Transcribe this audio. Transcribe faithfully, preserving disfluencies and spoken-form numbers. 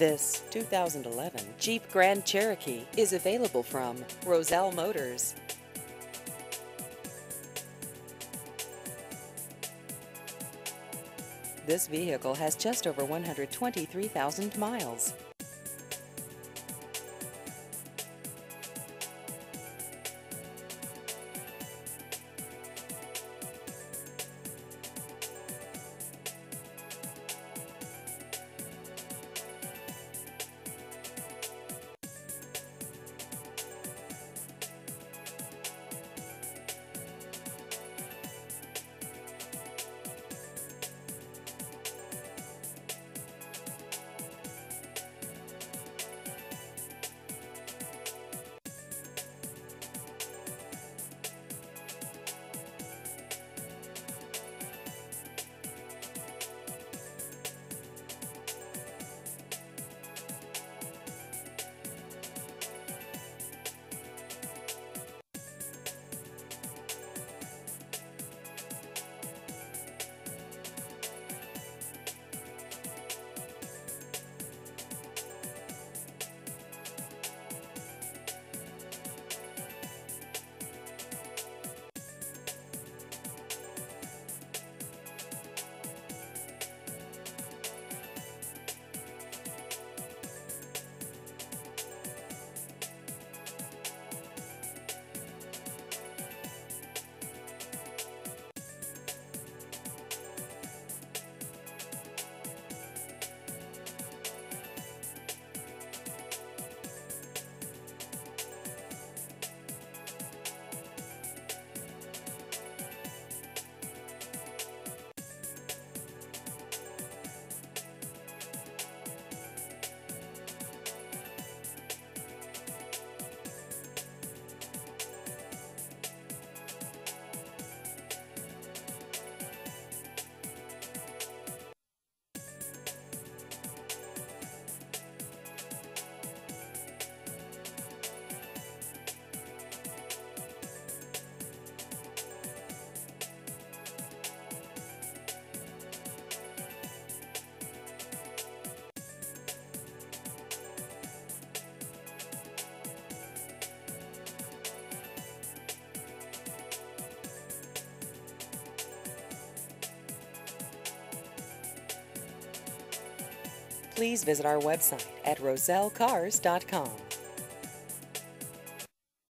This two thousand eleven Jeep Grand Cherokee is available from Roselle Motors. This vehicle has just over one hundred twenty-three thousand miles. Please visit our website at roselle cars dot com.